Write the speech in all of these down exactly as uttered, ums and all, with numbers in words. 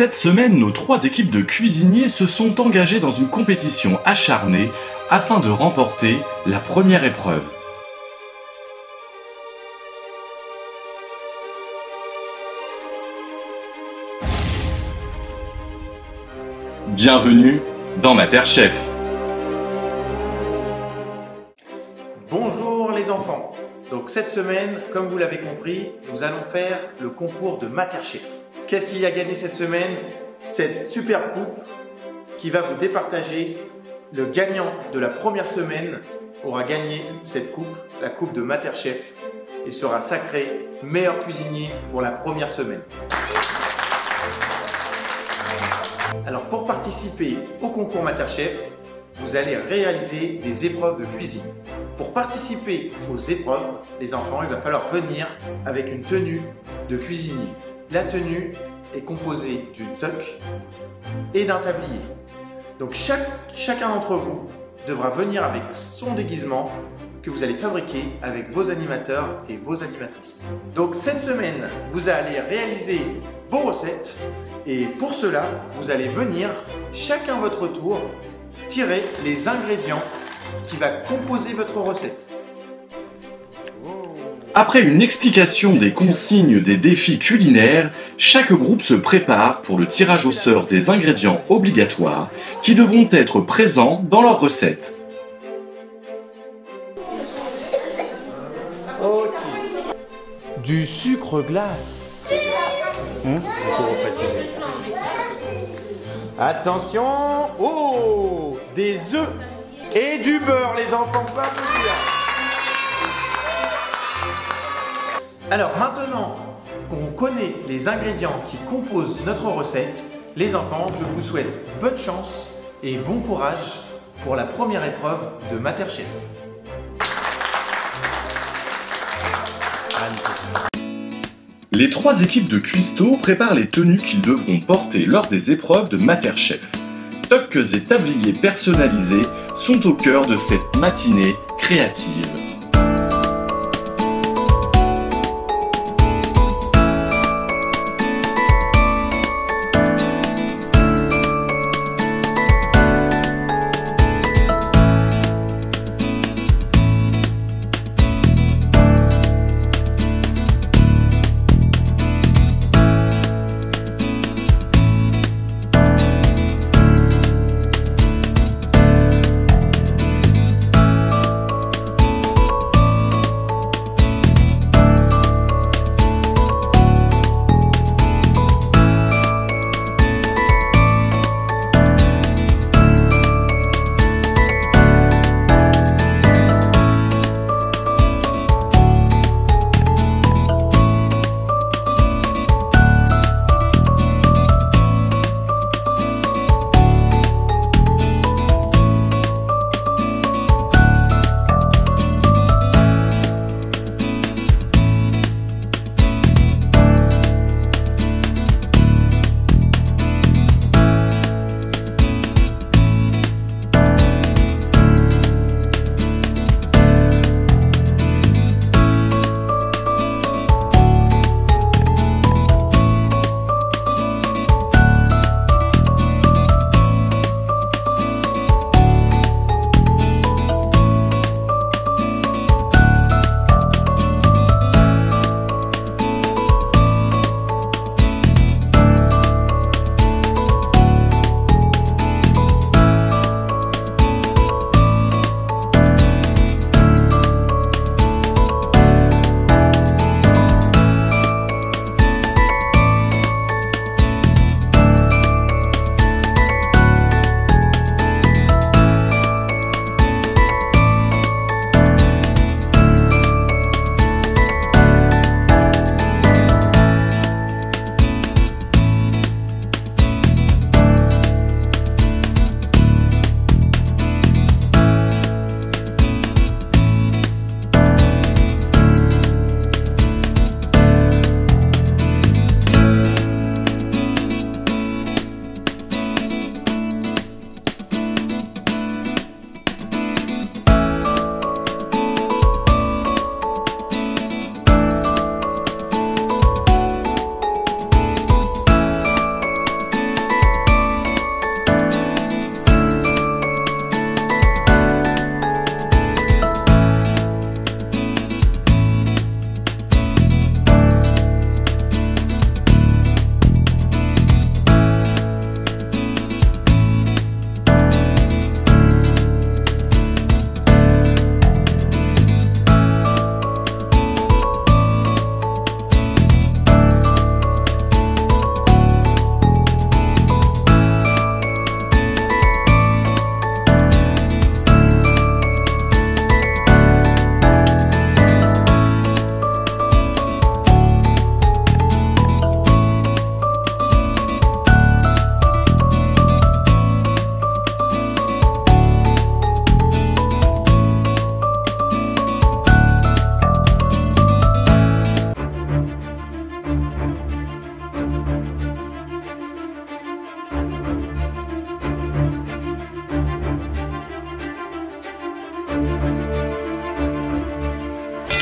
Cette semaine, nos trois équipes de cuisiniers se sont engagées dans une compétition acharnée afin de remporter la première épreuve. Bienvenue dans MaterChef. Bonjour les enfants. Donc cette semaine, comme vous l'avez compris, nous allons faire le concours de MaterChef. Qu'est-ce qu'il y a gagné cette semaine? Cette superbe coupe qui va vous départager. Le gagnant de la première semaine aura gagné cette coupe, la coupe de MaterChef, et sera sacré meilleur cuisinier pour la première semaine. Alors pour participer au concours MaterChef, vous allez réaliser des épreuves de cuisine. Pour participer aux épreuves, les enfants, il va falloir venir avec une tenue de cuisinier. La tenue est composée d'une toque et d'un tablier. Donc chaque, chacun d'entre vous devra venir avec son déguisement que vous allez fabriquer avec vos animateurs et vos animatrices. Donc cette semaine, vous allez réaliser vos recettes et pour cela, vous allez venir chacun à votre tour tirer les ingrédients qui va composer votre recette. Après une explication des consignes des défis culinaires, chaque groupe se prépare pour le tirage au sort des ingrédients obligatoires qui devront être présents dans leur recette. Ok. Du sucre glace. Hum, pour repréciser. Attention. Oh, des œufs et du beurre, les enfants, pas vous dire. Alors maintenant qu'on connaît les ingrédients qui composent notre recette, les enfants, je vous souhaite bonne chance et bon courage pour la première épreuve de MaterChef. Les trois équipes de cuistots préparent les tenues qu'ils devront porter lors des épreuves de MaterChef. Toques et tabliers personnalisés sont au cœur de cette matinée créative.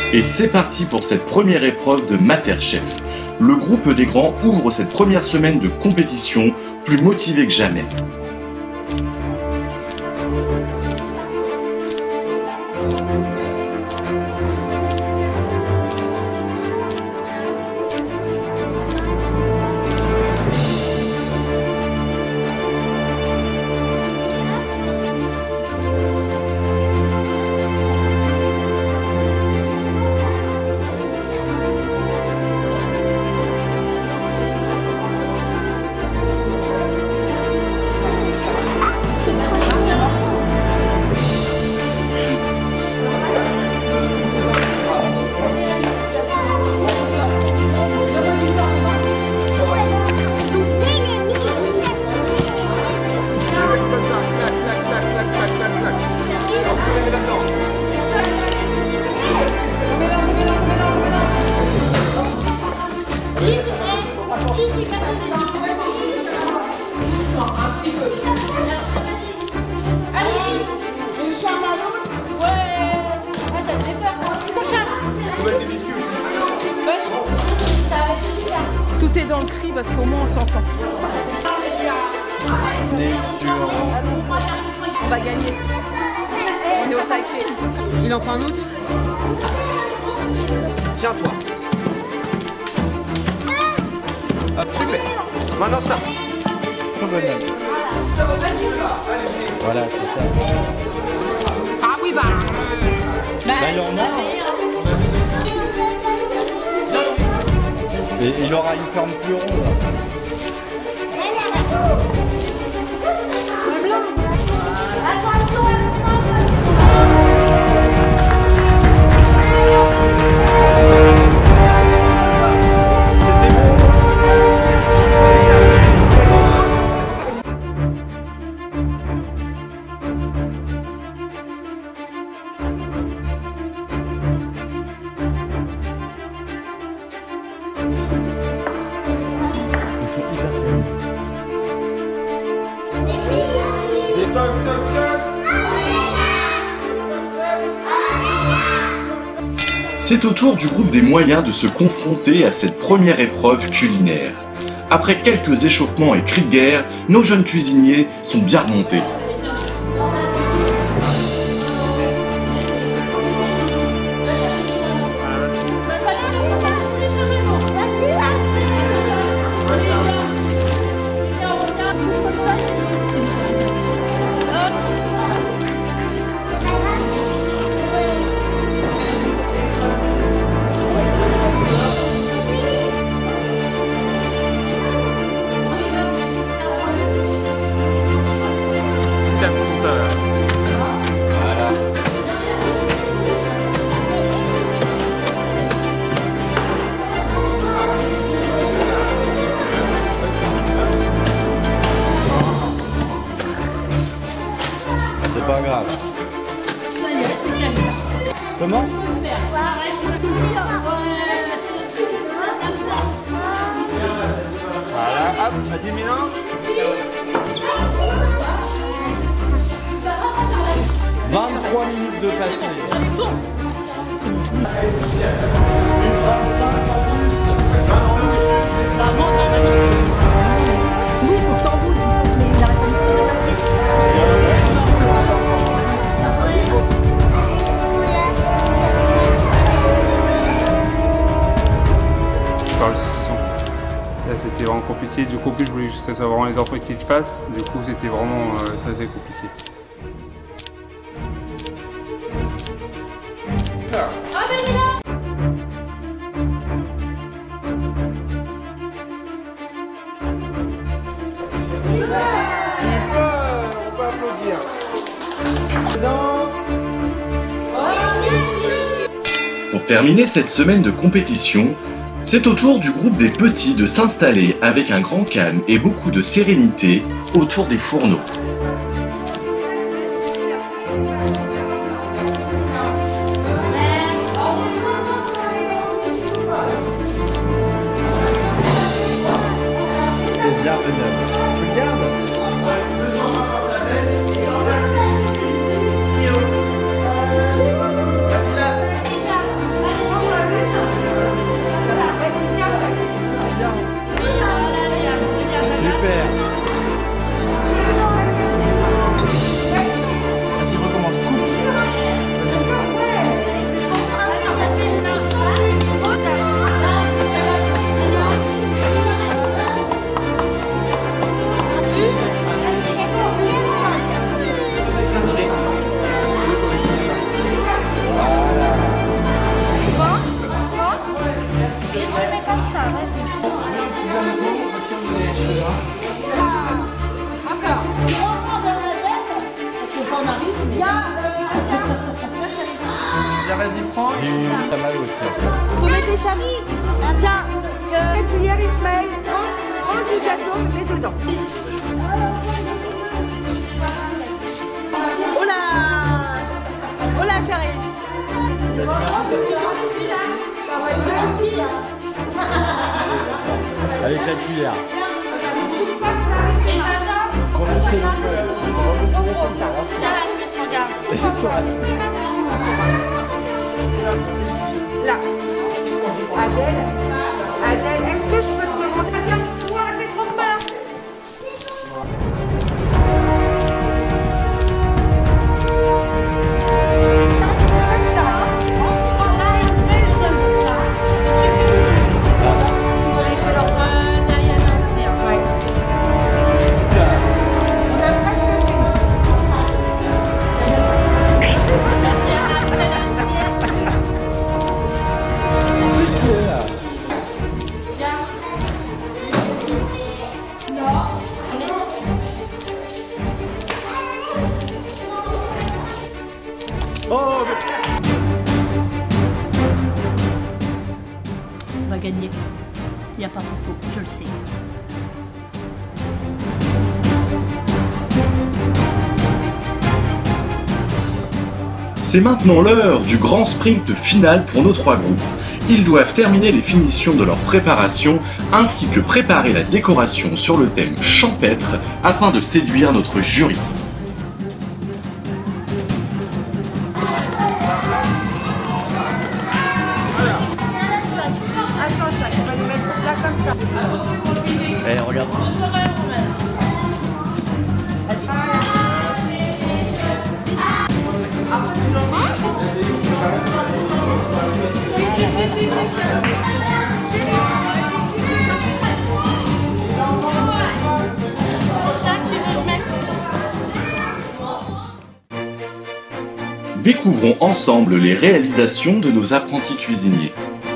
Et c'est parti pour cette première épreuve de MaterChef. Le groupe des grands ouvre cette première semaine de compétition plus motivé que jamais. Tout est dans le cri parce qu'au moins on s'entend. On va gagner. On est au taquet. Il en fait un autre? Tiens-toi. Hop, super. Maintenant ça. Voilà, c'est ça. Ah oui, bah. Bah, il y en a. Et il aura une forme plus ronde. C'est au tour du groupe des moyens de se confronter à cette première épreuve culinaire. Après quelques échauffements et cris de guerre, nos jeunes cuisiniers sont bien remontés. C'est pas grave. Comment? Voilà, hop, vas-y mélange. vingt-trois minutes de pâté. Oui, faut que t'en bouges, mais il arrête Par l'association. Là c'était vraiment compliqué, du coup en plus je voulais que ce soit vraiment les enfants qui le fassent, du coup c'était vraiment euh, très très compliqué. On peut applaudir. Pour terminer cette semaine de compétition, c'est au tour du groupe des petits de s'installer avec un grand calme et beaucoup de sérénité autour des fourneaux. C'est bien faisable. Tu regardes? Bien, vas-y, prends. J'ai eu pas mal aussi. Faut mettre les chamis. Tiens, euh, la cuillère Ismaël, prends, prends du gâteau, mets dedans. Oh là, oh là chérie. Avec la cuillère. Là. Adèle, Adèle, est-ce que je peux te demander de bien pour arrêter trop peur? Oh, On va gagner. Il n'y a pas photo, je le sais. C'est maintenant l'heure du grand sprint final pour nos trois groupes. Ils doivent terminer les finitions de leur préparation ainsi que préparer la décoration sur le thème champêtre afin de séduire notre jury. Attends, ça, on va les mettre là comme ça. eh, regarde. Découvrons ensemble les réalisations de nos apprentis cuisiniers.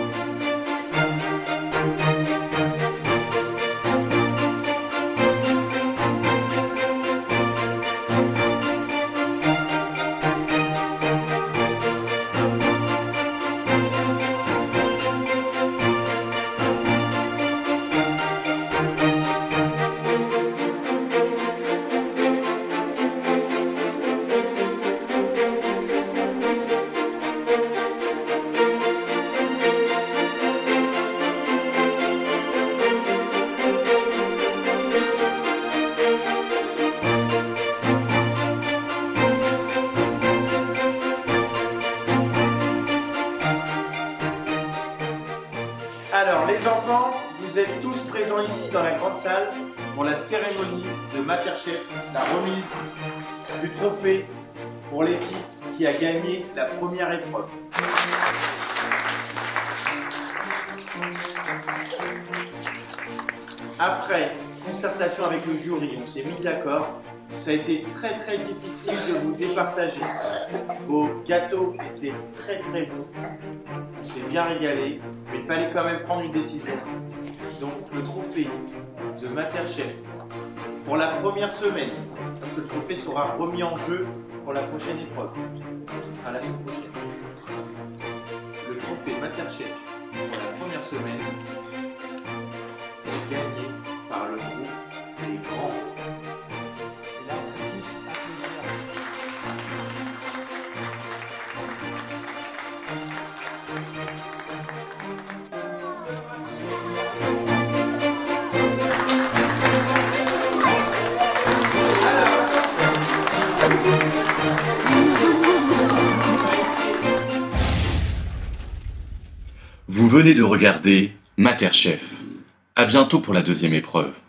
Alors, les enfants, vous êtes tous présents ici dans la grande salle pour la cérémonie de MasterChef, la remise du trophée pour l'équipe qui a gagné la première épreuve. Après concertation avec le jury, on s'est mis d'accord. Ça a été très très difficile de vous départager. Vos gâteaux étaient très très bons. On s'est bien régalé, mais il fallait quand même prendre une décision. Donc le trophée de MasterChef pour la première semaine, parce que le trophée sera remis en jeu pour la prochaine épreuve, qui sera la semaine prochaine. Le trophée MasterChef pour la première semaine est gagné par le groupe des grands. Et là, on peut tous Vous venez de regarder MasterChef. À bientôt pour la deuxième épreuve.